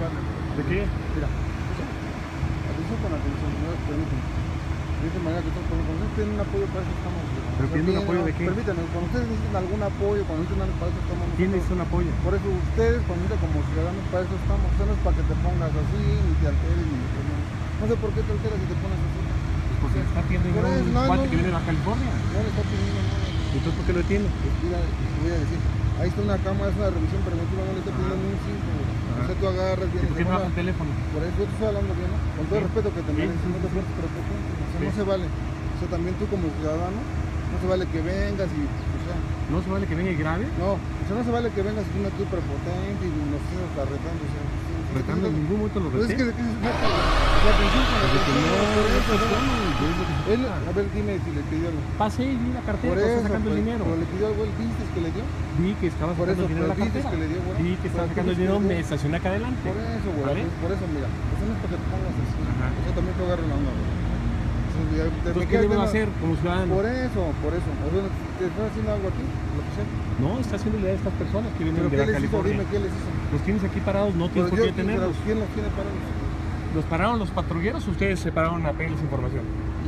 ¿De qué? Mira, atención con atención, no permíteme. De esta manera que todos cuando tienen un apoyo, para eso estamos. ¿Pero tienen un apoyo de qué? Permítanme, cuando ustedes necesitan algún apoyo, cuando necesitan algo, para eso estamos. ¿Quién necesita un apoyo? Por eso ustedes, cuando necesitan como ciudadanos, para eso estamos. O sea, no es para que te pongas así, ni te alteres, ni te pongas. No sé por qué te alteras y te pones así. Pues porque le está pidiendo Por eso, un no, cuate no, que viene de la California. No le está pidiendo nada. Entonces, ¿por qué lo detiene? Pues mira, te voy a decir, ahí está una cámara, es una revisión preventiva, no le está pidiendo ni un 5. O sea, tú agarras, ¿Y vienes. por qué no baja el teléfono? Por eso yo te estoy hablando bien, ¿no? Con todo el respeto que te mereces, no te fuertes prepotente. O sea, no se vale. O sea, también tú como ciudadano, no se vale que vengas y, o sea... ¿No se vale que venga y grabe? No, o sea, no se vale que vengas y tú aquí prepotente y nos estés hasta retando, o sea... Retando, en ningún momento lo Pues es que reté. de qué se trata, la atención con la atención. Él, No, a ver, dime si le pidió algo. pase y vi la cartera, Por está eso, sacando el pues, dinero. pero le pidió algo, él viste que le dio. Vi que estaba Por sacando eso, el dinero de la pero dices cartera. que le dio, güey. Vi que estaba Pero sacando el dices dinero, que le me dio. estacioné acá adelante. Por eso, güey, ¿Vale? por eso, mira. Eso no es para que te pongas así. Ajá. O sea, también te agarre la onda, güey. Entonces, ¿qué debo hacer como ciudadano? Por eso. O sea, ¿te estás haciendo algo aquí? Lo que sea. No, está haciéndole a estas personas que vienen ¿Pero de qué la les hizo? California. Dime, ¿qué les hizo? Los tienes aquí parados, no tienes Pero por qué detenerlos. ¿quién los tiene parados? ¿Los pararon los patrulleros o ustedes se pararon a pedirles información?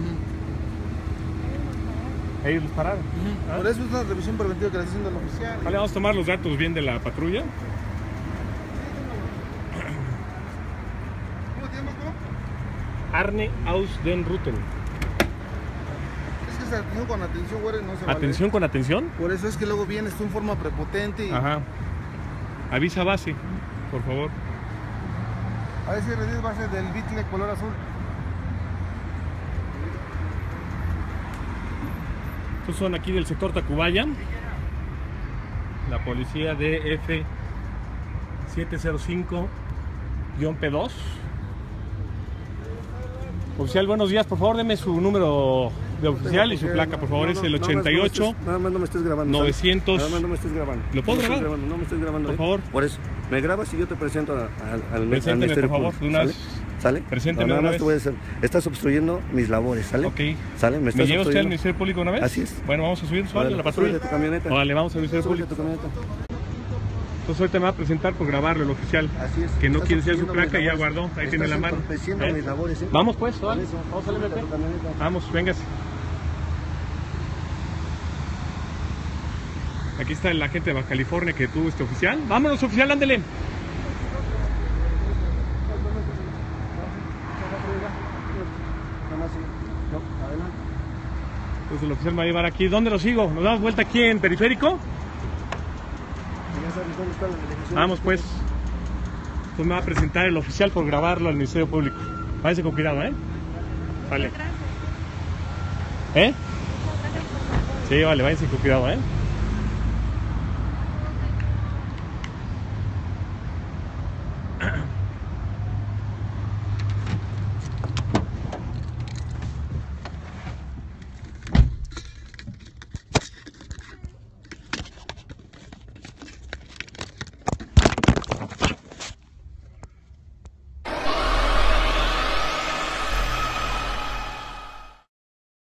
Ellos los pararon. ¿Ah? Por eso es una revisión preventiva que le está haciendo el oficial. Vale, vamos a tomar los datos bien de la patrulla. ¿Cómo te llamas, bro? Arne aus den Ruten. Es que esa atención con atención, güey, no se vale. ¿Atención con atención? Por eso es que luego vienes tú en forma prepotente y... Ajá. Avisa base, por favor. A ver si R10 base del bitle color azul. Estos son aquí del sector Tacubaya. La policía de F705-P2. Oficial, buenos días. Por favor, deme su número de oficial y su placa, por favor. Es el 88 Nada más no me estés grabando. 900. Nada más no me estés grabando. ¿Lo puedo grabar? No me estés grabando. Por favor. Por eso. Me grabas y yo te presento al Presénteme, Ministerio por favor, Público. de una vez. ¿Sale? Presénteme nada de una más te voy a decir. Estás obstruyendo mis labores, ¿sale? Ok. ¿Sale? ¿Me lleva usted al Ministerio Público una vez? Así es. Bueno, vamos a subir a la patrulla. Súbete a tu camioneta. Vale, vamos al Ministerio Súbete a Público. tu camioneta. Entonces ahorita me va a presentar por grabarlo el oficial. Así es. Que no Estás quiere ser su obstruyendo placa y mis ya labores. guardó. Ahí tiene la mano. Entorpeciendo mis labores, ¿eh? Vamos pues, Por ¿vale? eso, Vamos al súbete a MP. tu camioneta. Vamos, véngase. Aquí está el agente de Baja California que tuvo este oficial. Vámonos, oficial, ándele. Adelante. Entonces el oficial me va a llevar aquí. ¿Dónde lo sigo? ¿Nos damos vuelta aquí en Periférico? Ya sabes dónde está la delegación. Vamos pues. Pues me va a presentar el oficial por grabarlo al Ministerio Público. Váyase con cuidado, ¿eh? Vale. ¿Eh? Sí, vale, váyase con cuidado, ¿eh?